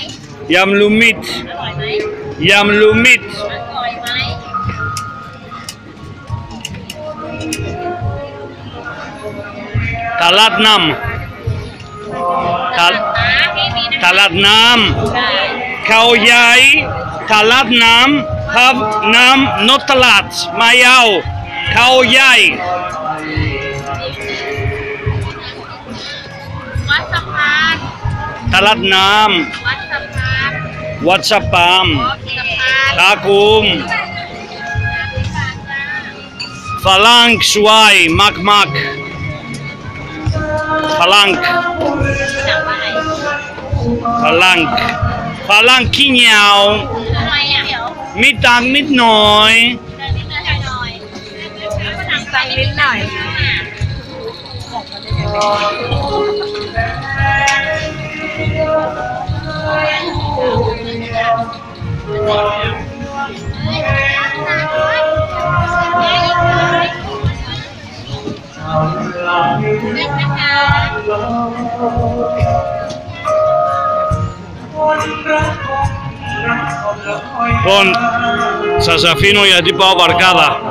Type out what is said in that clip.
ยำลูมิดอร่อยไหมยำลูมิดอร่อยไหมตลาดน้ำตลาดน้ำเขาใหญ่ตลาดน้ำครับน้ำนอตลาดไม่เอาเขาใหญ่วัดสะพานตลาดน้วัดสะพานำวัดสะพานสะพานตาคุมฝรั่งสวยมากมากฝรั่งจับอะไรฝรั่งขี้เหนียวทำไมอ่ะเดี๋ยวมีตังค์นิดหน่อยเดินนิดหน่อยสั่งนิดหน่อย Con Sasafino y a tipo abarcada.